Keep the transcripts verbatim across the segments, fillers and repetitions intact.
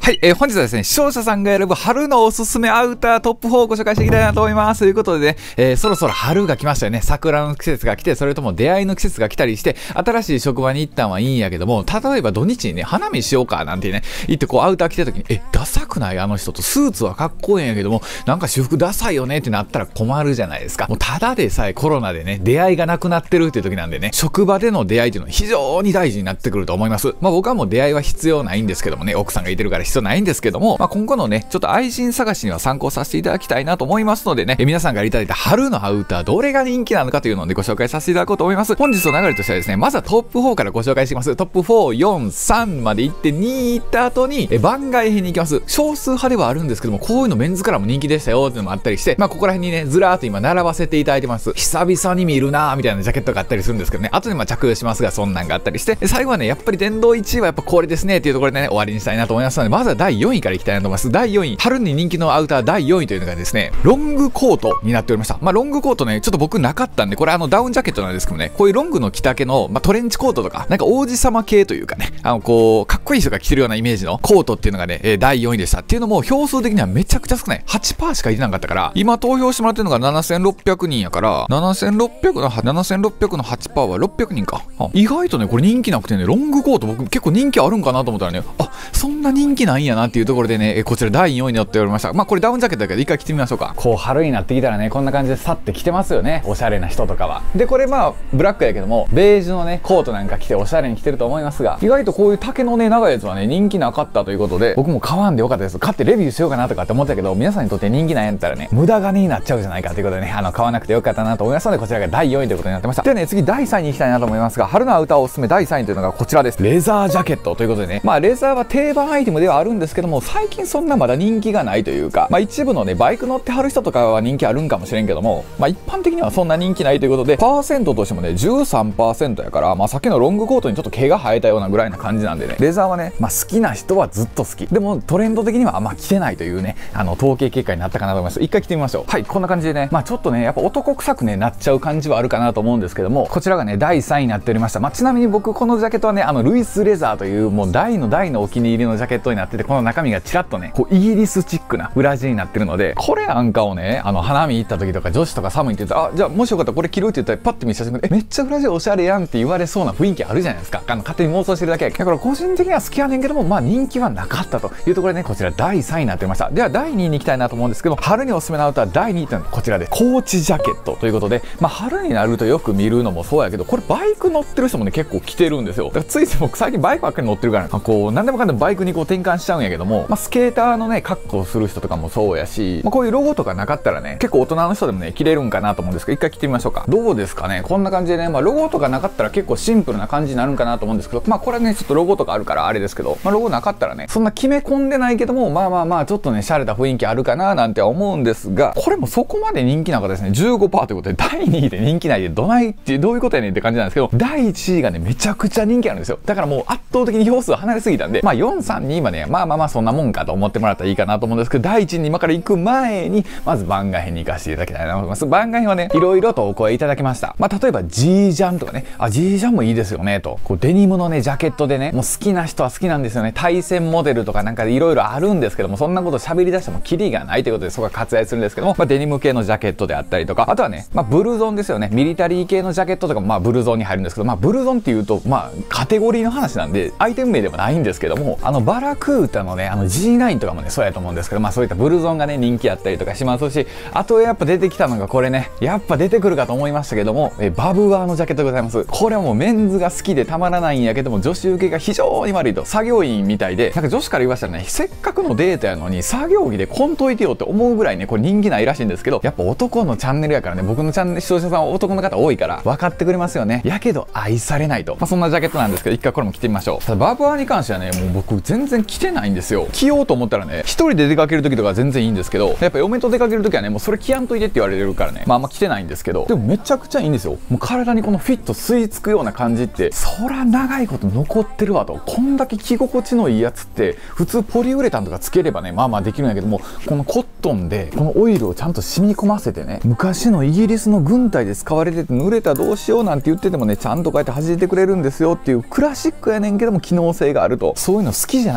はい、えー、本日はですね、視聴者さんが選ぶ春のおすすめアウタートップフォーをご紹介していきたいなと思います。ということでね、えー、そろそろ春が来ましたよね。桜の季節が来て、それとも出会いの季節が来たりして、新しい職場に行ったんはいいんやけども、例えば土日にね、花見しようかなんてね、行ってこうアウター着てる時に、え、ダサくないあの人と、スーツはかっこいいんやけども、なんか私服ダサいよねってなったら困るじゃないですか。もうただでさえコロナでね、出会いがなくなってるっていう時なんでね、職場での出会いっていうのは非常に大事になってくると思います。まあ僕はもう出会いは必要ないんですけどもね、奥さんがいてるから必要ないんですけども、まあ、今後のね、ちょっと愛人探しには参考させていただきたいなと思いますのでね、え皆さんからいただいた春のアウター、どれが人気なのかというのを、ね、ご紹介させていただこうと思います。本日の流れとしてはですね、まずはトップフォーからご紹介していきます。トップフォー、よん、さんまで行ってに行った後に、え番外編に行きます。少数派ではあるんですけども、こういうのメンズからも人気でしたよっていうのもあったりして、まあ、ここら辺にね、ずらーっと今並ばせていただいてます。久々に見るなーみたいなジャケットがあったりするんですけどね、後でまあ着用しますが、そんなんがあったりして、最後はね、やっぱり殿堂いちいはやっぱこれですねっていうところでね、終わりにしたいなと思いますので、まずはだいよんいから行きたいなと思います。だいよんい、春に人気のアウターだいよんいというのがですね、ロングコートになっておりました。まあ、ロングコートね、ちょっと僕なかったんで、これあのダウンジャケットなんですけどね、こういうロングの着丈の、まあ、トレンチコートとか、なんか王子様系というかね、あの、こう、かっこいい人が着てるようなイメージのコートっていうのがね、えー、だいよんいでした。っていうのも、票数的にはめちゃくちゃ少ない。はちパーセント しかいてなかったから、今投票してもらってるのがななせんろっぴゃくにんやから、ななせんろっぴゃくの、ななせんろっぴゃくの はちパーセント はろっぴゃくにんか。意外とね、これ人気なくてね、ロングコート僕結構人気あるんかなと思ったらね、あ、そんな人気ないんやなっていうところでね、こちらだいよんいになっておりました。まあこれダウンジャケットだけど一回着てみましょうか。こう春になってきたらね、こんな感じでさって着てますよね、おしゃれな人とかは。でこれまあブラックやけども、ベージュのねコートなんか着ておしゃれに着てると思いますが、意外とこういう丈のね長いやつはね人気なかったということで、僕も買わんでよかったです。買ってレビューしようかなとかって思ったけど、皆さんにとって人気ないやったらね無駄金になっちゃうじゃないかということでね、あの買わなくてよかったなと思いますので、こちらがだいよんいということになってました。ではね、次だいさんいに行きたいなと思いますが、春のアウターおすすめだいさんいというのがこちらです。レザージャケットということでね、まあレザーは定番アイテムではあるんですけども、最近そんなまだ人気がないというか、まあ一部のねバイク乗ってはる人とかは人気あるんかもしれんけども、まあ一般的にはそんな人気ないということで、パーセントとしてもね じゅうさんパーセント やから、まあさっきのロングコートにちょっと毛が生えたようなぐらいな感じなんでね、レザーはね、まあ好きな人はずっと好き。でもトレンド的にはあんま着てないというね、あの統計結果になったかなと思います。一回着てみましょう。はい、こんな感じでね、まあちょっとねやっぱ男臭くねなっちゃう感じはあるかなと思うんですけども、こちらがねだいさんいになっておりました。まあちなみに僕このジャケットはね、あのルイスレザーというもう大の大のお気に入りのジャケットになってて、この中身がちらっとねこうイギリスチックな裏地になってるので、これなんかをね、あの花見行った時とか女子とか寒いって言ったら、あ、じゃあもしよかったらこれ着るって言ったらパッて見せて、え、めっちゃ裏地おしゃれやんって言われそうな雰囲気あるじゃないですか。あの勝手に妄想してるだけや。だから個人的には好きやねんけども、まあ人気はなかったというところでね、こちらだいさんいになってました。ではだいにいに行きたいなと思うんですけど、春におすすめのアウターだいにいというのはこちらで、コーチジャケットということで、まあ春になるとよく見るのもそうやけど、これバイク乗ってる人もね結構着てるんですよ。だからついつい僕最近バイクばっかり乗ってるから、ね、こう何でもかんでもバイクにこう転換しちゃうんやけども、まあスケーターのね格好をする人とかもそうやし、まあ、こういうロゴとかなかったらね結構大人の人でもね着れるんかなと思うんですけど、一回着てみましょうか。どうですかね、こんな感じでね、まあロゴとかなかったら結構シンプルな感じになるんかなと思うんですけど、まあこれねちょっとロゴとかあるからあれですけど、まあロゴなかったらねそんな決め込んでないけども、まあまあまあちょっとね洒落た雰囲気あるかななんて思うんですが、これもそこまで人気なかったですね。 じゅうごパーセント ということでだいにいで人気ないでどないってどういうことやねんって感じなんですけど、だいいちいがねめちゃくちゃ人気あるんですよ。だからもう圧倒的に票数離れすぎたんで、まあよんさんにはねまあまあまあそんなもんかと思ってもらったらいいかなと思うんですけど、だいいちいに今から行く前にまず番外編に行かせていただきたいなと思います。番外編はねいろいろとお声いただきました。まあ例えば G ジャンとかね、あ G ジャンもいいですよねと、こうデニムのねジャケットでねもう好きな人は好きなんですよね。対戦モデルとかなんかいろいろあるんですけども、そんなこと喋り出してもキリがないということでそこが割愛するんですけども、まあ、デニム系のジャケットであったりとか、あとはね、まあ、ブルゾンですよね。ミリタリー系のジャケットとかもまあブルゾンに入るんですけど、まあブルゾンっていうとまあカテゴリーの話なんでアイテム名でもないんですけども、あのバラクータのねあの ジーナイン とかもねそうやと思うんですけど、まあそういったブルゾンがね人気あったりとかしますし、あとやっぱ出てきたのがこれね、やっぱ出てくるかと思いましたけども、えバブワーのジャケットでございます。これはもうメンズが好きでたまらないんやけども、女子受けが非常に悪いと、作業員みたいで、なんか女子から言わせたらね、せっかくのデートやのに作業着でこんといてよって思うぐらいねこれ人気ないらしいんですけど、やっぱ男のチャンネルやからね、僕のチャンネル視聴者さんは男の方多いから分かってくれますよね。やけど愛されないと、まあ、そんなジャケットなんですけど、一回これも着てみましょう。ただバブワーに関してはねもう僕全然着てないんですよ。着ようと思ったらね一人で出かける時とか全然いいんですけど、やっぱ嫁と出かける時はねもうそれ着やんといてって言われるからね、まああんま着てないんですけど、でもめちゃくちゃいいんですよ。もう体にこのフィット吸い付くような感じって、そら長いこと残ってるわと。こんだけ着心地のいいやつって普通ポリウレタンとかつければねまあまあできるんやけども、このコットンでこのオイルをちゃんと染み込ませてね、昔のイギリスの軍隊で使われてて濡れたどうしようなんて言っててもねちゃんとこうやって弾いてくれるんですよっていうクラシックやねんけども機能性があると、そういうの好きじゃないですか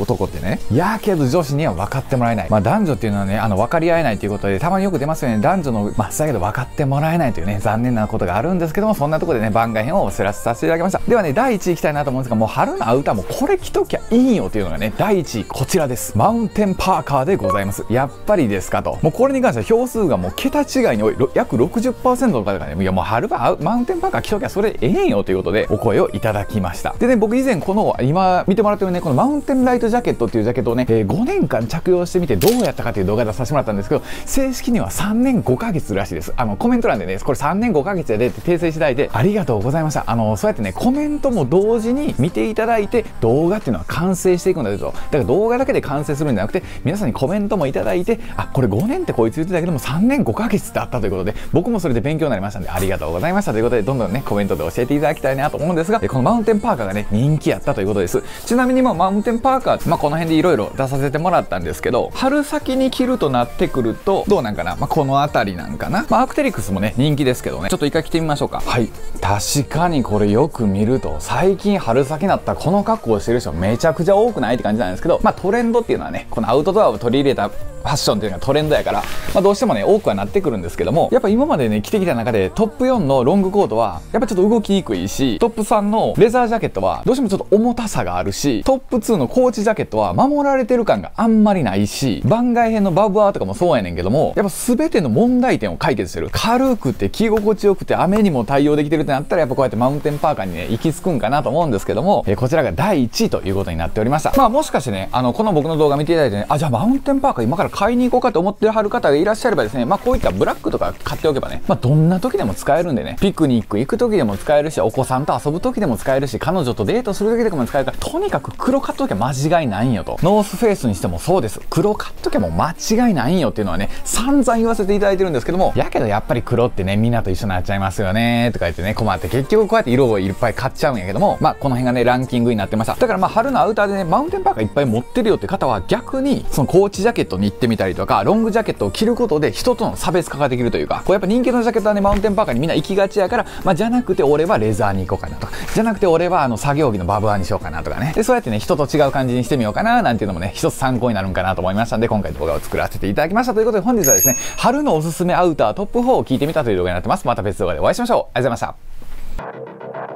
男ってね。やけど女子には分かってもらえない。まあ男女っていうのはね、あの分かり合えないということで、たまによく出ますよね。男女の、まあだけど分かってもらえないというね、残念なことがあるんですけども、そんなところでね、番外編をお知らせさせていただきました。ではね、だいいちいいきたいなと思うんですが、もう春のアウターもこれ着ときゃいいよっていうのがね、だいいちいこちらです。マウンテンパーカーでございます。やっぱりですかと。もうこれに関しては票数がもう桁違いに多い。約 ろくじゅっパーセント の方がね、いやもう春はマウンテンパーカー着ときゃそれええんよということでお声をいただきました。でね、僕以前この今見てもらってるね、このマウンテンライトジャケットっていうジャケットをね、えー、ごねんかん着用してみてどうやったかという動画出させてもらったんですけど、正式にはさんねんごかげつらしいです。あのコメント欄でね、これさんねんごかげつやでって訂正していただいてありがとうございました。あのそうやってね、コメントも同時に見ていただいて動画っていうのは完成していくんだと。だから動画だけで完成するんじゃなくて、皆さんにコメントもいただいて、あ、これごねんってこいつ言ってたけどもさんねんごかげつだったということで、僕もそれで勉強になりましたんでありがとうございましたということで、どんどんねコメントで教えていただきたいなと思うんですが、このマウンテンパーカーがね人気やったということです。ちなみにまあマウンテンパーカー、まあ、この辺でいろいろ出させてもらったんですけど、春先に着るとなってくるとどうなんかな、まあ、この辺りなんかな、まあ、アークテリクスもね人気ですけどね、ちょっと一回着てみましょうか。はい、確かにこれよく見ると最近春先になったらこの格好をしてる人めちゃくちゃ多くないって感じなんですけど、まあトレンドっていうのはね、このアウトドアを取り入れたファッションっていうのがトレンドやから、まあ、どうしてもね多くはなってくるんですけども、やっぱ今までね着てきた中でトップよんのロングコートはやっぱちょっと動きにくいし、トップさんのレザージャケットはどうしてもちょっと重たさがあるし、トップツーのコーチジャケットは守られてる感があんまりないし、番外編のバブアーとかもそうやねんけども、やっぱ全ての問題点を解決してる。軽くて着心地よくて雨にも対応できてるってなったら、やっぱこうやってマウンテンパーカーにね行き着くんかなと思うんですけども、えー、こちらがだいいちいということになっておりました。まあもしかしてね、あのこの僕の動画見ていただいてね、あ、じゃあマウンテンパーカー今から買いに行こうかと思ってはる方がいらっしゃればですね、まあこういったブラックとか買っておけばね、まあどんな時でも使えるんでね、ピクニック行く時でも使えるし、お子さんと遊ぶ時でも使えるし、彼女とデートする時でも使えるから、とにかく黒買っときゃ間違いないんよと。ノースフェイスにしてもそうです。黒買っときゃもう間違いないんよっていうのはね、散々言わせていただいてるんですけども、やけどやっぱり黒ってね、みんなと一緒になっちゃいますよねとか言ってね、困って結局こうやって色をいっぱい買っちゃうんやけども、まあこの辺がねランキングになってました。だからまあ春のアウターでね、マウンテンパーカーいっぱい持ってるよって方は逆にそのコーチジャケットに行ってみたりとか、ロングジャケットを着ることで人との差別化ができるというか、こうやっぱ人気のジャケットはね、マウンテンパーカーにみんな行きがちやから、まあじゃなくて俺はレザーに行こうかなとか、じゃなくて俺はあの作業着のバブアーにしようかなとかね、でそうやってね人と違う感じにしてみようかななんていうのもね一つ参考になるんかなと思いましたんで、今回動画を作らせていただきました。ということで本日はですね、春のおすすめアウタートップフォーを聞いてみたという動画になってます。また別動画でお会いしましょう。ありがとうございました。